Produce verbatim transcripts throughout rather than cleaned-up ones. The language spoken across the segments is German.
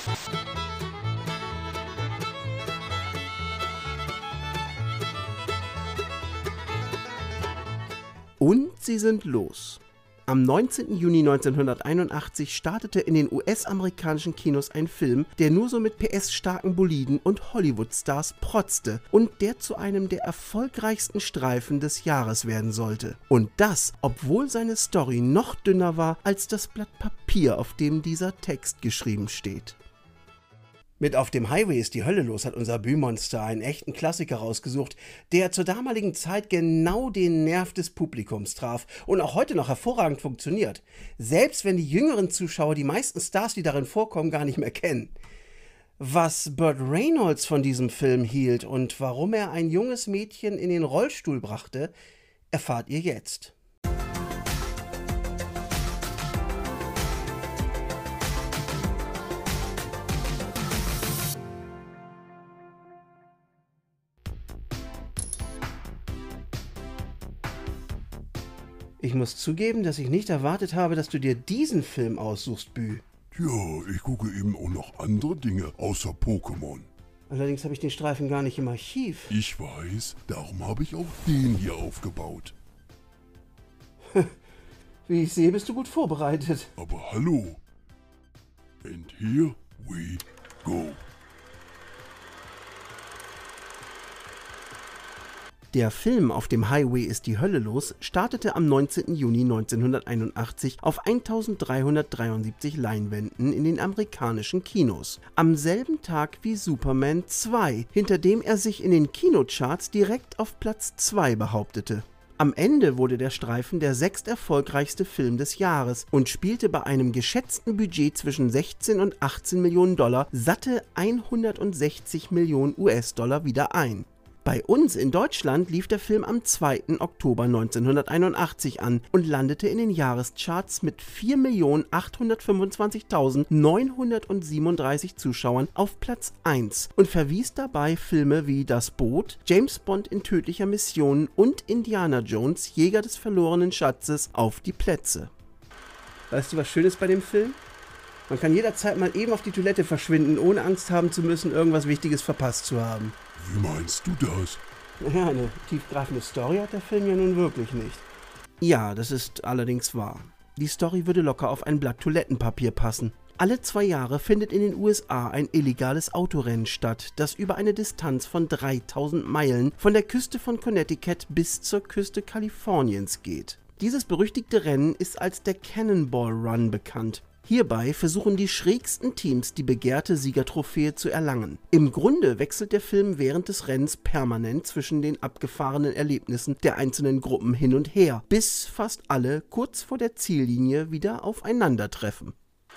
Und sie sind los. Am neunzehnten Juni neunzehnhunderteinundachtzig startete in den U S-amerikanischen Kinos ein Film, der nur so mit P S-starken Boliden und Hollywood-Stars protzte und der zu einem der erfolgreichsten Streifen des Jahres werden sollte. Und das, obwohl seine Story noch dünner war als das Blatt Papier, auf dem dieser Text geschrieben steht. Mit Auf dem Highway ist die Hölle los hat unser Bühnenmonster einen echten Klassiker rausgesucht, der zur damaligen Zeit genau den Nerv des Publikums traf und auch heute noch hervorragend funktioniert. Selbst wenn die jüngeren Zuschauer die meisten Stars, die darin vorkommen, gar nicht mehr kennen. Was Burt Reynolds von diesem Film hielt und warum er ein junges Mädchen in den Rollstuhl brachte, erfahrt ihr jetzt. Ich muss zugeben, dass ich nicht erwartet habe, dass du dir diesen Film aussuchst, Bü. Ja, ich gucke eben auch noch andere Dinge außer Pokémon. Allerdings habe ich den Streifen gar nicht im Archiv. Ich weiß, darum habe ich auch den hier aufgebaut. Wie ich sehe, bist du gut vorbereitet. Aber hallo. And here we go. Der Film Auf dem Highway ist die Hölle los startete am neunzehnten Juni neunzehnhunderteinundachtzig auf eintausenddreihundertdreiundsiebzig Leinwänden in den amerikanischen Kinos. Am selben Tag wie Superman zwei, hinter dem er sich in den Kinocharts direkt auf Platz zwei behauptete. Am Ende wurde der Streifen der sechsterfolgreichste Film des Jahres und spielte bei einem geschätzten Budget zwischen sechzehn und achtzehn Millionen Dollar satte hundertsechzig Millionen U S-Dollar wieder ein. Bei uns in Deutschland lief der Film am zweiten Oktober neunzehnhunderteinundachtzig an und landete in den Jahrescharts mit vier Millionen achthundertfünfundzwanzigtausendneunhundertsiebenunddreißig Zuschauern auf Platz eins und verwies dabei Filme wie Das Boot, James Bond in tödlicher Mission und Indiana Jones, Jäger des verlorenen Schatzes auf die Plätze. Weißt du, was schön ist bei dem Film? Man kann jederzeit mal eben auf die Toilette verschwinden, ohne Angst haben zu müssen, irgendwas Wichtiges verpasst zu haben. Wie meinst du das? Ja, eine tiefgreifende Story hat der Film ja nun wirklich nicht. Ja, das ist allerdings wahr. Die Story würde locker auf ein Blatt Toilettenpapier passen. Alle zwei Jahre findet in den U S A ein illegales Autorennen statt, das über eine Distanz von dreitausend Meilen von der Küste von Connecticut bis zur Küste Kaliforniens geht. Dieses berüchtigte Rennen ist als der Cannonball Run bekannt. Hierbei versuchen die schrägsten Teams, die begehrte Siegertrophäe zu erlangen. Im Grunde wechselt der Film während des Rennens permanent zwischen den abgefahrenen Erlebnissen der einzelnen Gruppen hin und her, bis fast alle kurz vor der Ziellinie wieder aufeinandertreffen.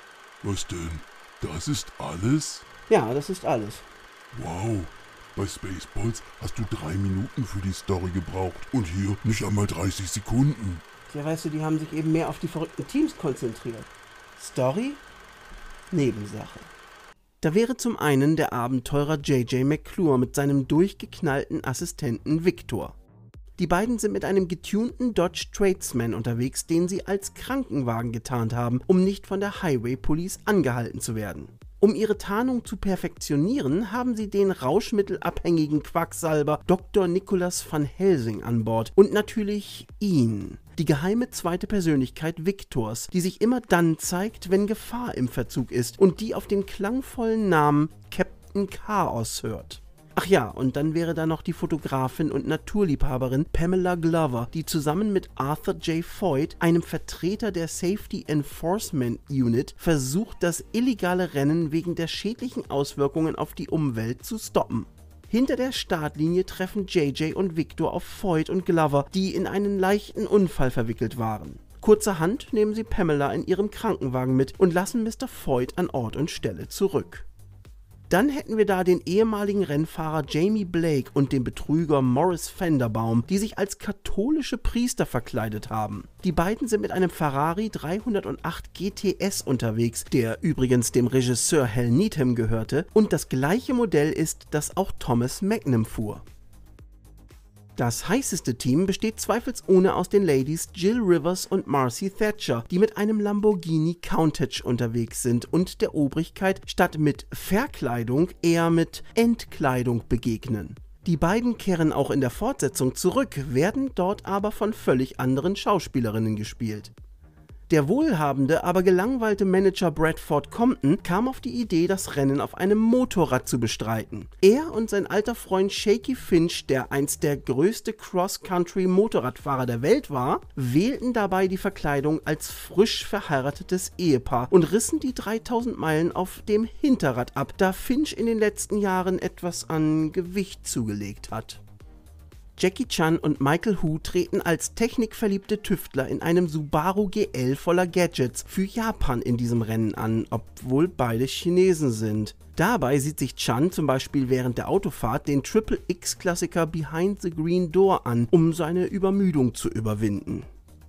Was denn? Das ist alles? Ja, das ist alles. Wow, bei Spaceballs hast du drei Minuten für die Story gebraucht und hier nicht einmal dreißig Sekunden. Ja, weißt du, die haben sich eben mehr auf die verrückten Teams konzentriert. Story? Nebensache. Da wäre zum einen der Abenteurer J J McClure mit seinem durchgeknallten Assistenten Victor. Die beiden sind mit einem getunten Dodge Tradesman unterwegs, den sie als Krankenwagen getarnt haben, um nicht von der Highway Police angehalten zu werden. Um ihre Tarnung zu perfektionieren, haben sie den rauschmittelabhängigen Quacksalber Doktor Nicholas van Helsing an Bord und natürlich ihn, die geheime zweite Persönlichkeit Victors, die sich immer dann zeigt, wenn Gefahr im Verzug ist und die auf den klangvollen Namen Captain Chaos hört. Ach ja, und dann wäre da noch die Fotografin und Naturliebhaberin Pamela Glover, die zusammen mit Arthur J. Foyt, einem Vertreter der Safety Enforcement Unit, versucht, das illegale Rennen wegen der schädlichen Auswirkungen auf die Umwelt zu stoppen. Hinter der Startlinie treffen J J und Victor auf Foyt und Glover, die in einen leichten Unfall verwickelt waren. Kurzerhand nehmen sie Pamela in ihrem Krankenwagen mit und lassen Mister Foyt an Ort und Stelle zurück. Dann hätten wir da den ehemaligen Rennfahrer Jamie Blake und den Betrüger Morris Fenderbaum, die sich als katholische Priester verkleidet haben. Die beiden sind mit einem Ferrari dreihundertacht G T S unterwegs, der übrigens dem Regisseur Hal Needham gehörte und das gleiche Modell ist, das auch Thomas Magnum fuhr. Das heißeste Team besteht zweifelsohne aus den Ladies Jill Rivers und Marcy Thatcher, die mit einem Lamborghini Countach unterwegs sind und der Obrigkeit statt mit Verkleidung eher mit Entkleidung begegnen. Die beiden kehren auch in der Fortsetzung zurück, werden dort aber von völlig anderen Schauspielerinnen gespielt. Der wohlhabende, aber gelangweilte Manager Bradford Compton kam auf die Idee, das Rennen auf einem Motorrad zu bestreiten. Er und sein alter Freund Shaky Finch, der einst der größte Cross-Country-Motorradfahrer der Welt war, wählten dabei die Verkleidung als frisch verheiratetes Ehepaar und rissen die dreitausend Meilen auf dem Hinterrad ab, da Finch in den letzten Jahren etwas an Gewicht zugelegt hat. Jackie Chan und Michael Hu treten als technikverliebte Tüftler in einem Subaru G L voller Gadgets für Japan in diesem Rennen an, obwohl beide Chinesen sind. Dabei sieht sich Chan zum Beispiel während der Autofahrt den Triple X-Klassiker Behind the Green Door an, um seine Übermüdung zu überwinden.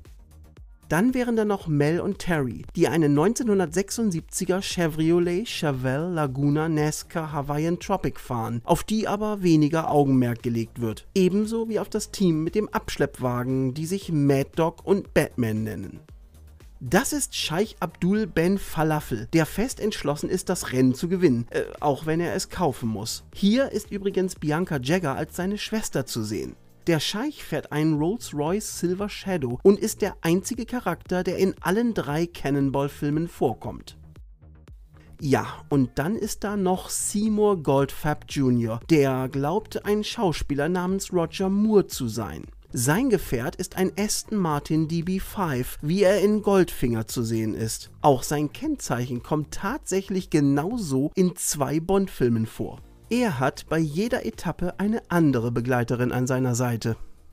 Dann wären da noch Mel und Terry, die einen neunzehnhundertsechsundsiebziger Chevrolet Chevelle Laguna Nazca Hawaiian Tropic fahren, auf die aber weniger Augenmerk gelegt wird. Ebenso wie auf das Team mit dem Abschleppwagen, die sich Mad Dog und Batman nennen. Das ist Scheich Abdul Ben Falafel, der fest entschlossen ist, das Rennen zu gewinnen, äh, auch wenn er es kaufen muss. Hier ist übrigens Bianca Jagger als seine Schwester zu sehen. Der Scheich fährt einen Rolls-Royce Silver Shadow und ist der einzige Charakter, der in allen drei Cannonball-Filmen vorkommt. Ja, und dann ist da noch Seymour Goldfarb Junior, der glaubt, ein Schauspieler namens Roger Moore zu sein. Sein Gefährt ist ein Aston Martin D B fünf, wie er in Goldfinger zu sehen ist. Auch sein Kennzeichen kommt tatsächlich genauso in zwei Bond-Filmen vor. Er hat bei jeder Etappe eine andere Begleiterin an seiner Seite.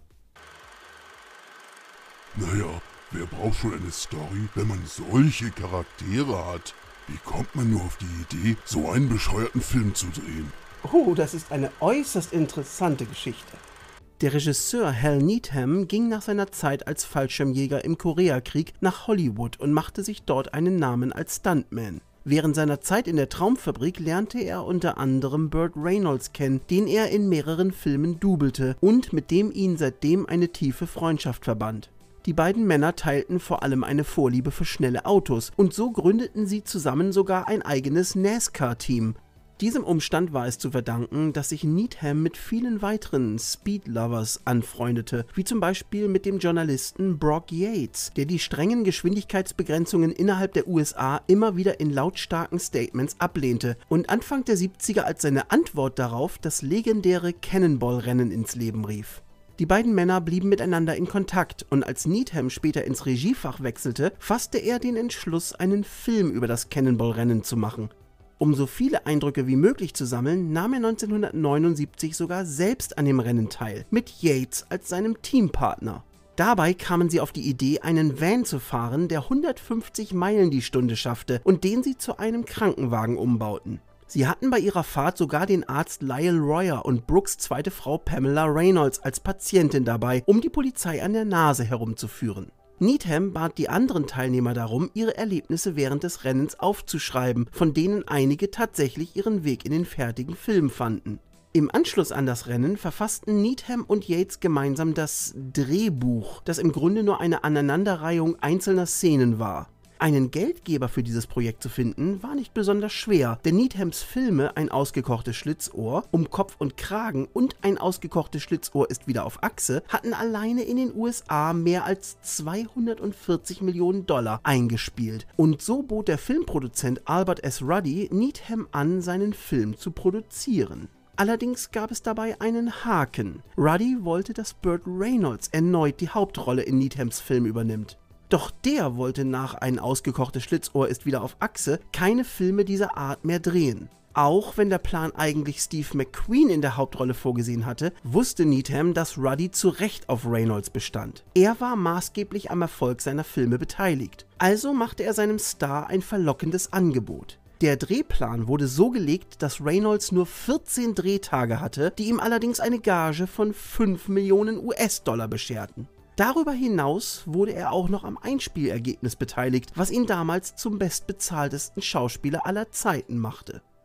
Naja, wer braucht schon eine Story, wenn man solche Charaktere hat? Wie kommt man nur auf die Idee, so einen bescheuerten Film zu drehen? Oh, das ist eine äußerst interessante Geschichte. Der Regisseur Hal Needham ging nach seiner Zeit als Fallschirmjäger im Koreakrieg nach Hollywood und machte sich dort einen Namen als Stuntman. Während seiner Zeit in der Traumfabrik lernte er unter anderem Burt Reynolds kennen, den er in mehreren Filmen dubelte und mit dem ihn seitdem eine tiefe Freundschaft verband. Die beiden Männer teilten vor allem eine Vorliebe für schnelle Autos und so gründeten sie zusammen sogar ein eigenes NASCAR-Team. Diesem Umstand war es zu verdanken, dass sich Needham mit vielen weiteren Speed-Lovers anfreundete, wie zum Beispiel mit dem Journalisten Brock Yates, der die strengen Geschwindigkeitsbegrenzungen innerhalb der U S A immer wieder in lautstarken Statements ablehnte und Anfang der siebziger als seine Antwort darauf das legendäre Cannonball-Rennen ins Leben rief. Die beiden Männer blieben miteinander in Kontakt und als Needham später ins Regiefach wechselte, fasste er den Entschluss, einen Film über das Cannonball-Rennen zu machen. Um so viele Eindrücke wie möglich zu sammeln, nahm er neunzehnhundertneunundsiebzig sogar selbst an dem Rennen teil, mit Yates als seinem Teampartner. Dabei kamen sie auf die Idee, einen Van zu fahren, der hundertfünfzig Meilen die Stunde schaffte und den sie zu einem Krankenwagen umbauten. Sie hatten bei ihrer Fahrt sogar den Arzt Lyle Royer und Brooks zweite Frau Pamela Reynolds als Patientin dabei, um die Polizei an der Nase herumzuführen. Needham bat die anderen Teilnehmer darum, ihre Erlebnisse während des Rennens aufzuschreiben, von denen einige tatsächlich ihren Weg in den fertigen Film fanden. Im Anschluss an das Rennen verfassten Needham und Yates gemeinsam das Drehbuch, das im Grunde nur eine Aneinanderreihung einzelner Szenen war. Einen Geldgeber für dieses Projekt zu finden, war nicht besonders schwer, denn Needhams Filme Ein ausgekochtes Schlitzohr, Um Kopf und Kragen und Ein ausgekochtes Schlitzohr ist wieder auf Achse hatten alleine in den U S A mehr als zweihundertvierzig Millionen Dollar eingespielt. Und so bot der Filmproduzent Albert S. Ruddy Needham an, seinen Film zu produzieren. Allerdings gab es dabei einen Haken. Ruddy wollte, dass Burt Reynolds erneut die Hauptrolle in Needhams Film übernimmt. Doch der wollte nach Ein ausgekochtes Schlitzohr ist wieder auf Achse keine Filme dieser Art mehr drehen. Auch wenn der Plan eigentlich Steve McQueen in der Hauptrolle vorgesehen hatte, wusste Needham, dass Ruddy zu Recht auf Reynolds bestand. Er war maßgeblich am Erfolg seiner Filme beteiligt. Also machte er seinem Star ein verlockendes Angebot. Der Drehplan wurde so gelegt, dass Reynolds nur vierzehn Drehtage hatte, die ihm allerdings eine Gage von fünf Millionen U S-Dollar bescherten. Darüber hinaus wurde er auch noch am Einspielergebnis beteiligt, was ihn damals zum bestbezahltesten Schauspieler aller Zeiten machte.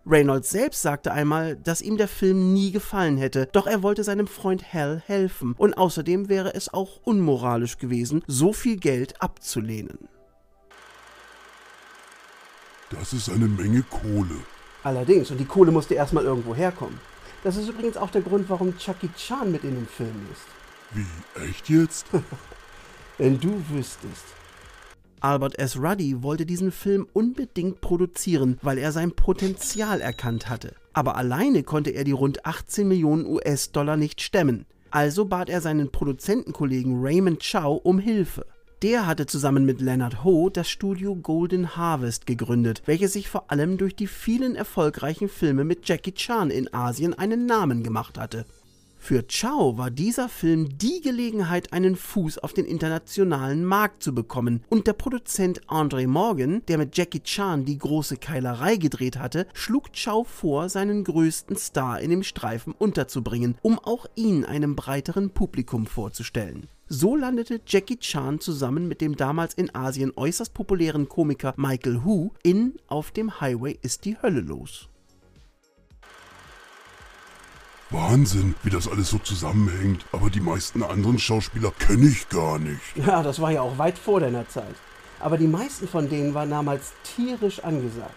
Reynolds selbst sagte einmal, dass ihm der Film nie gefallen hätte, doch er wollte seinem Freund Hal helfen und außerdem wäre es auch unmoralisch gewesen, so viel Geld abzulehnen. Das ist eine Menge Kohle. Allerdings, und die Kohle musste erstmal irgendwo herkommen. Das ist übrigens auch der Grund, warum Jackie Chan mit in dem Film ist. Wie, echt jetzt? Wenn du wüsstest. Albert S. Ruddy wollte diesen Film unbedingt produzieren, weil er sein Potenzial erkannt hatte. Aber alleine konnte er die rund achtzehn Millionen U S-Dollar nicht stemmen. Also bat er seinen Produzentenkollegen Raymond Chow um Hilfe. Der hatte zusammen mit Leonard Ho das Studio Golden Harvest gegründet, welches sich vor allem durch die vielen erfolgreichen Filme mit Jackie Chan in Asien einen Namen gemacht hatte. Für Chow war dieser Film die Gelegenheit, einen Fuß auf den internationalen Markt zu bekommen, und der Produzent Andre Morgan, der mit Jackie Chan Die große Keilerei gedreht hatte, schlug Chow vor, seinen größten Star in dem Streifen unterzubringen, um auch ihn einem breiteren Publikum vorzustellen. So landete Jackie Chan zusammen mit dem damals in Asien äußerst populären Komiker Michael Hu in Auf dem Highway ist die Hölle los. Wahnsinn, wie das alles so zusammenhängt. Aber die meisten anderen Schauspieler kenne ich gar nicht. Ja, das war ja auch weit vor deiner Zeit. Aber die meisten von denen waren damals tierisch angesagt.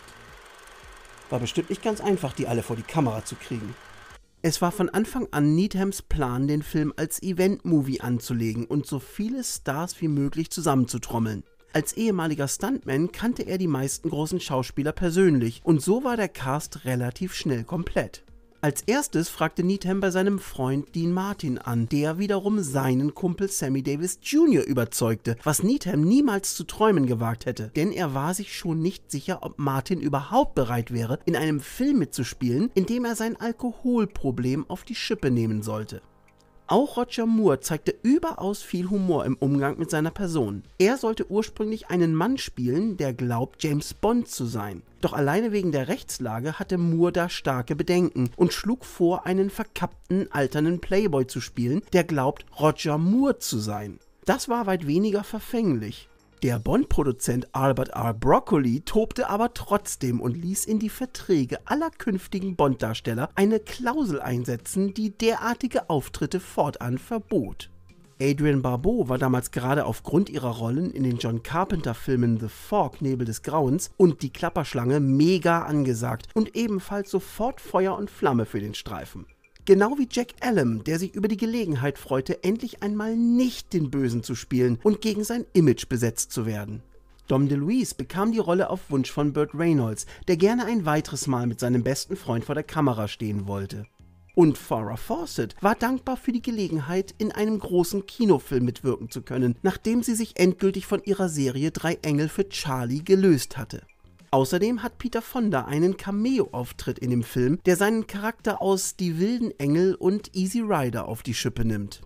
War bestimmt nicht ganz einfach, die alle vor die Kamera zu kriegen. Es war von Anfang an Needhams Plan, den Film als Event-Movie anzulegen und so viele Stars wie möglich zusammenzutrommeln. Als ehemaliger Stuntman kannte er die meisten großen Schauspieler persönlich und so war der Cast relativ schnell komplett. Als erstes fragte Needham bei seinem Freund Dean Martin an, der wiederum seinen Kumpel Sammy Davis Junior überzeugte, was Needham niemals zu träumen gewagt hätte, denn er war sich schon nicht sicher, ob Martin überhaupt bereit wäre, in einem Film mitzuspielen, in dem er sein Alkoholproblem auf die Schippe nehmen sollte. Auch Roger Moore zeigte überaus viel Humor im Umgang mit seiner Person. Er sollte ursprünglich einen Mann spielen, der glaubt, James Bond zu sein. Doch alleine wegen der Rechtslage hatte Moore da starke Bedenken und schlug vor, einen verkappten, alternden Playboy zu spielen, der glaubt, Roger Moore zu sein. Das war weit weniger verfänglich. Der Bond-Produzent Albert R. Broccoli tobte aber trotzdem und ließ in die Verträge aller künftigen Bond-Darsteller eine Klausel einsetzen, die derartige Auftritte fortan verbot. Adrienne Barbeau war damals gerade aufgrund ihrer Rollen in den John Carpenter-Filmen The Fog, Nebel des Grauens und Die Klapperschlange mega angesagt und ebenfalls sofort Feuer und Flamme für den Streifen. Genau wie Jack Allen, der sich über die Gelegenheit freute, endlich einmal nicht den Bösen zu spielen und gegen sein Image besetzt zu werden. Dom DeLuise bekam die Rolle auf Wunsch von Burt Reynolds, der gerne ein weiteres Mal mit seinem besten Freund vor der Kamera stehen wollte. Und Farrah Fawcett war dankbar für die Gelegenheit, in einem großen Kinofilm mitwirken zu können, nachdem sie sich endgültig von ihrer Serie Drei Engel für Charlie gelöst hatte. Außerdem hat Peter Fonda einen Cameo-Auftritt in dem Film, der seinen Charakter aus Die wilden Engel und Easy Rider auf die Schippe nimmt.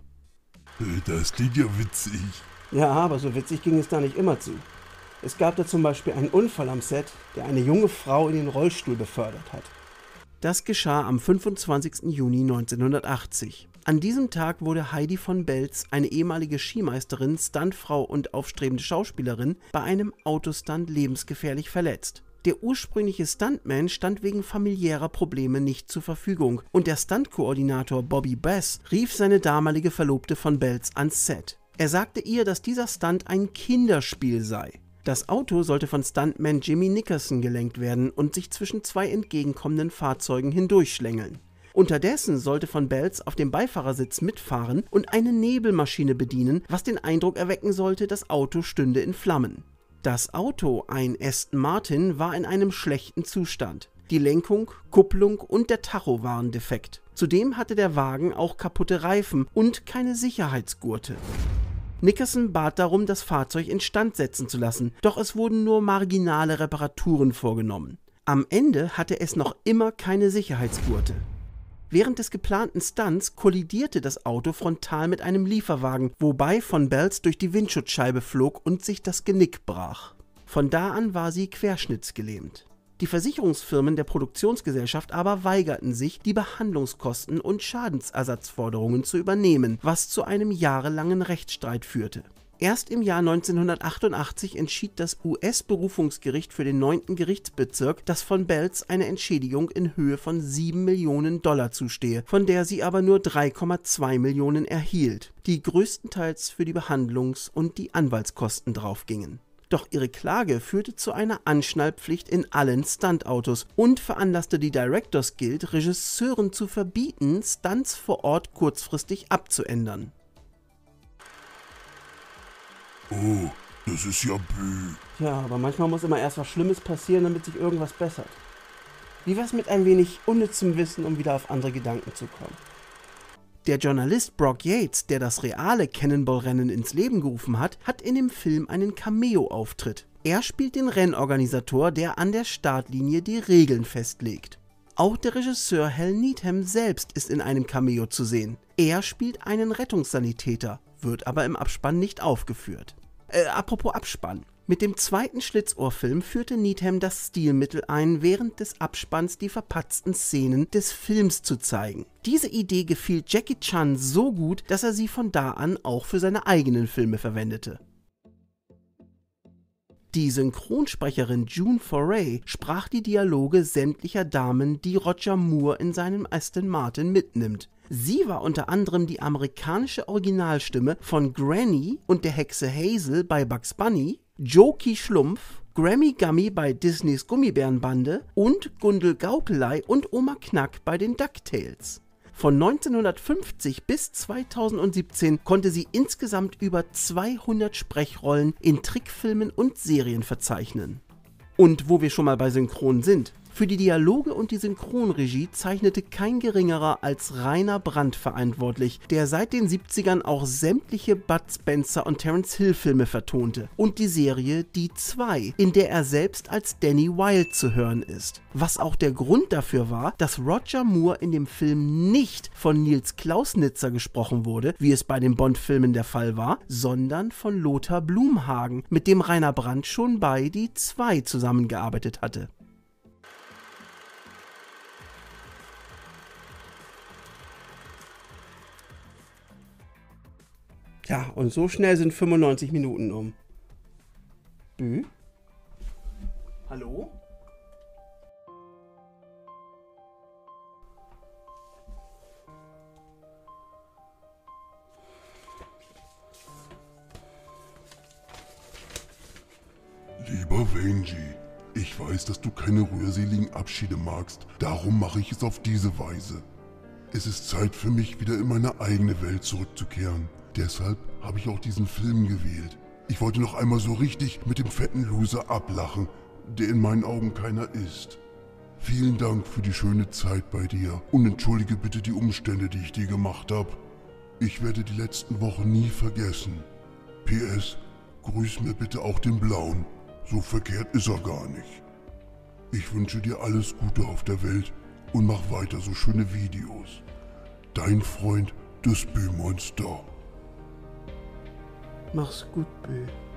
Das klingt ja witzig. Ja, aber so witzig ging es da nicht immer zu. Es gab da zum Beispiel einen Unfall am Set, der eine junge Frau in den Rollstuhl befördert hat. Das geschah am fünfundzwanzigsten Juni neunzehnhundertachtzig. An diesem Tag wurde Heidi von Belz, eine ehemalige Skimeisterin, Stuntfrau und aufstrebende Schauspielerin, bei einem Autostunt lebensgefährlich verletzt. Der ursprüngliche Stuntman stand wegen familiärer Probleme nicht zur Verfügung und der Stuntkoordinator Bobby Bass rief seine damalige Verlobte von Belz ans Set. Er sagte ihr, dass dieser Stunt ein Kinderspiel sei. Das Auto sollte von Stuntman Jimmy Nickerson gelenkt werden und sich zwischen zwei entgegenkommenden Fahrzeugen hindurchschlängeln. Unterdessen sollte von Belz auf dem Beifahrersitz mitfahren und eine Nebelmaschine bedienen, was den Eindruck erwecken sollte, das Auto stünde in Flammen. Das Auto, ein Aston Martin, war in einem schlechten Zustand. Die Lenkung, Kupplung und der Tacho waren defekt. Zudem hatte der Wagen auch kaputte Reifen und keine Sicherheitsgurte. Nickerson bat darum, das Fahrzeug instand setzen zu lassen, doch es wurden nur marginale Reparaturen vorgenommen. Am Ende hatte es noch immer keine Sicherheitsgurte. Während des geplanten Stunts kollidierte das Auto frontal mit einem Lieferwagen, wobei von Belz durch die Windschutzscheibe flog und sich das Genick brach. Von da an war sie querschnittsgelähmt. Die Versicherungsfirmen der Produktionsgesellschaft aber weigerten sich, die Behandlungskosten und Schadensersatzforderungen zu übernehmen, was zu einem jahrelangen Rechtsstreit führte. Erst im Jahr neunzehnhundertachtundachtzig entschied das U S-Berufungsgericht für den neunten Gerichtsbezirk, dass von Belz eine Entschädigung in Höhe von sieben Millionen Dollar zustehe, von der sie aber nur drei Komma zwei Millionen erhielt, die größtenteils für die Behandlungs- und die Anwaltskosten draufgingen. Doch ihre Klage führte zu einer Anschnallpflicht in allen Stuntautos und veranlasste die Directors Guild, Regisseuren zu verbieten, Stunts vor Ort kurzfristig abzuändern. Oh, das ist ja bü. Ja, aber manchmal muss immer erst was Schlimmes passieren, damit sich irgendwas bessert. Wie wär's mit ein wenig unnützem Wissen, um wieder auf andere Gedanken zu kommen? Der Journalist Brock Yates, der das reale Cannonball-Rennen ins Leben gerufen hat, hat in dem Film einen Cameo-Auftritt. Er spielt den Rennorganisator, der an der Startlinie die Regeln festlegt. Auch der Regisseur Hal Needham selbst ist in einem Cameo zu sehen. Er spielt einen Rettungssanitäter, wird aber im Abspann nicht aufgeführt. Äh, apropos Abspann. Mit dem zweiten Schlitzohrfilm führte Needham das Stilmittel ein, während des Abspanns die verpatzten Szenen des Films zu zeigen. Diese Idee gefiel Jackie Chan so gut, dass er sie von da an auch für seine eigenen Filme verwendete. Die Synchronsprecherin June Foray sprach die Dialoge sämtlicher Damen, die Roger Moore in seinem Aston Martin mitnimmt. Sie war unter anderem die amerikanische Originalstimme von Granny und der Hexe Hazel bei Bugs Bunny, Jokey Schlumpf, Grammy Gummy bei Disneys Gummibärenbande und Gundel Gaukelei und Oma Knack bei den DuckTales. Von neunzehnhundertfünfzig bis zweitausendsiebzehn konnte sie insgesamt über zweihundert Sprechrollen in Trickfilmen und Serien verzeichnen. Und wo wir schon mal bei Synchron sind: Für die Dialoge und die Synchronregie zeichnete kein geringerer als Rainer Brandt verantwortlich, der seit den siebzigern auch sämtliche Bud Spencer und Terence Hill Filme vertonte, und die Serie Die Zwei, in der er selbst als Danny Wilde zu hören ist. Was auch der Grund dafür war, dass Roger Moore in dem Film nicht von Nils Klausnitzer gesprochen wurde, wie es bei den Bond-Filmen der Fall war, sondern von Lothar Blumhagen, mit dem Rainer Brandt schon bei Die Zwei zusammengearbeitet hatte. Ja, und so schnell sind fünfundneunzig Minuten um. Bü? Hallo? Lieber Wenji, ich weiß, dass du keine rührseligen Abschiede magst, darum mache ich es auf diese Weise. Es ist Zeit für mich, wieder in meine eigene Welt zurückzukehren. Deshalb habe ich auch diesen Film gewählt. Ich wollte noch einmal so richtig mit dem fetten Loser ablachen, der in meinen Augen keiner ist. Vielen Dank für die schöne Zeit bei dir und entschuldige bitte die Umstände, die ich dir gemacht habe. Ich werde die letzten Wochen nie vergessen. P S, grüß mir bitte auch den Blauen. So verkehrt ist er gar nicht. Ich wünsche dir alles Gute auf der Welt und mach weiter so schöne Videos. Dein Freund, das Bü-Monster. Mach's gut, Bü.